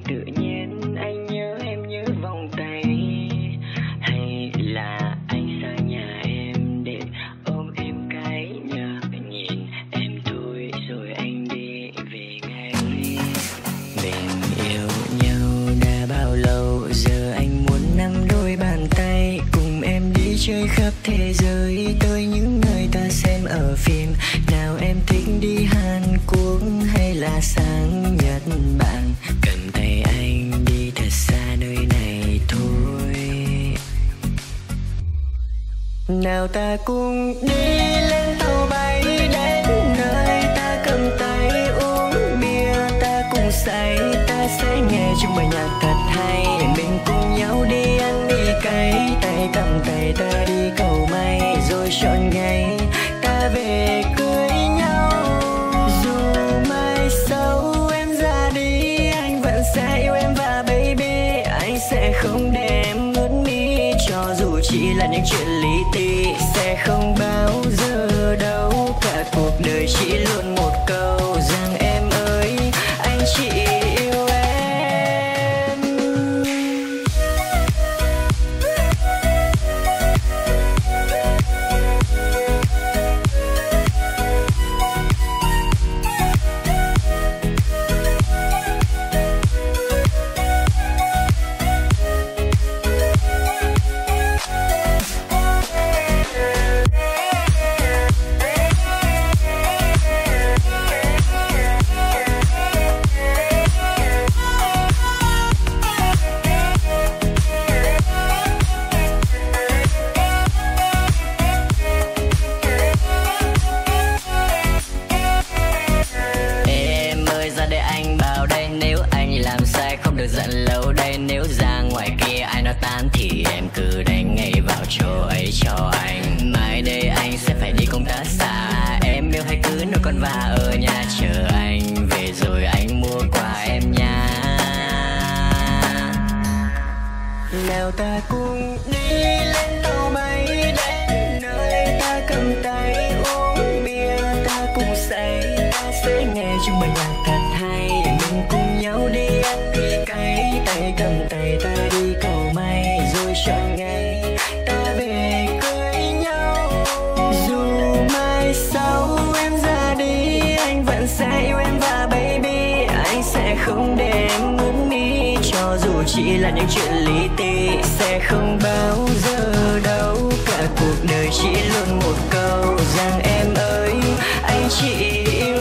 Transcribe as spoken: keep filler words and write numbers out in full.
tự nhiên anh nhớ em như vòng tay, hay là anh sang nhà em để ôm em cái nhờ nhìn em thôi rồi anh đi về ngay. Mình yêu nhau đã bao lâu giờ, anh muốn nắm đôi bàn tay cùng em đi chơi khắp thế giới, tới những nơi ta xem ở phim. Nào em thích đi Hàn Quốc hay là sang Nhật Bản, cầm tay anh đi thật xa nơi này thôi. Nào ta cùng đi lên tàu bay đến nơi ta cầm tay uống bia, ta cùng say, ta sẽ nghe chung bài nhạc thật hay. Mình cùng nhau đi ăn mì cay, tay cầm tay ta đi cầu may, rồi chọn ngày ta về cưới nhau. Dù mai sau em ra đi, anh vẫn sẽ yêu em và baby, anh sẽ không để em ướt mi, cho dù chỉ là những chuyện lý ti, sẽ không bao giờ đâu. Cả cuộc đời chỉ luôn một câu rằng em ơi anh chỉ yêu em. Giận lâu đây, nếu ra ngoài kia ai nói tan thì em cứ đánh ngay vào chỗ ấy cho anh. Mai đây anh sẽ phải đi công tác xa, em yêu hay cứ nuôi con và ở nhà chờ anh về rồi anh mua quà em nha. Nào ta cùng đi lên tàu bay đến nơi ta cầm tay uống bia, ta cùng say, ta sẽ nghe chung bài nhạc thật hay. Mình cùng nhau đi ăn mì cay, tay cầm tay ta đi cầu may, rồi chọn ngày ta về cưới nhau. Dù mai sau em ra đi, anh vẫn sẽ yêu em và baby, anh sẽ không để em ướt mi, cho dù chỉ là những chuyện lý ti, sẽ không bao giờ đâu. Cả cuộc đời chỉ luôn một câu rằng em ơi anh chỉ yêu